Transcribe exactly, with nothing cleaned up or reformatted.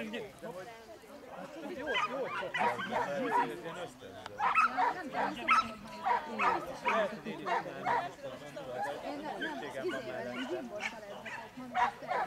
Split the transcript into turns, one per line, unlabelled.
Jó, jó,
Ilyen ösztönző. Lehet, hogy én is csinálom, most tudom, de szükségem van mellette.